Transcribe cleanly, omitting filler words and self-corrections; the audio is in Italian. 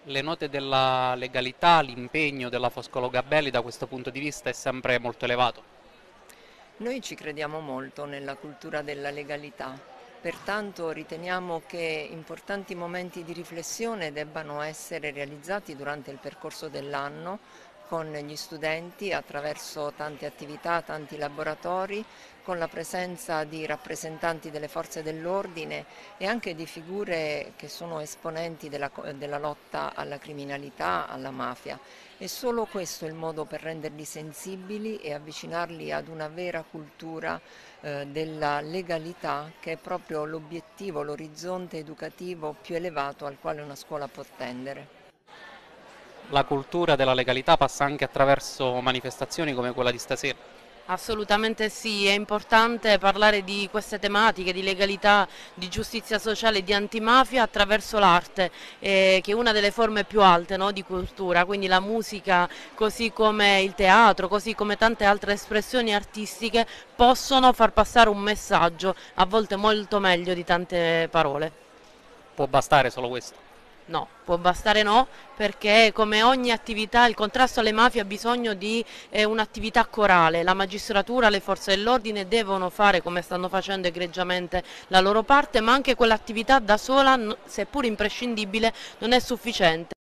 Le note della legalità, l'impegno della Foscolo Gabelli da questo punto di vista è sempre molto elevato. Noi ci crediamo molto nella cultura della legalità, pertanto riteniamo che importanti momenti di riflessione debbano essere realizzati durante il percorso dell'anno con gli studenti attraverso tante attività, tanti laboratori, con la presenza di rappresentanti delle forze dell'ordine e anche di figure che sono esponenti della lotta alla criminalità, alla mafia. E solo questo è il modo per renderli sensibili e avvicinarli ad una vera cultura della legalità, che è proprio l'obiettivo, l'orizzonte educativo più elevato al quale una scuola può tendere. La cultura della legalità passa anche attraverso manifestazioni come quella di stasera. Assolutamente sì, è importante parlare di queste tematiche, di legalità, di giustizia sociale e di antimafia attraverso l'arte, che è una delle forme più alte, no, di cultura, quindi la musica, così come il teatro, così come tante altre espressioni artistiche possono far passare un messaggio, a volte molto meglio di tante parole. Può bastare solo questo. No, può bastare no, perché come ogni attività il contrasto alle mafie ha bisogno di un'attività corale, la magistratura, le forze dell'ordine devono fare, come stanno facendo egregiamente, la loro parte, ma anche quell'attività da sola, seppur imprescindibile, non è sufficiente.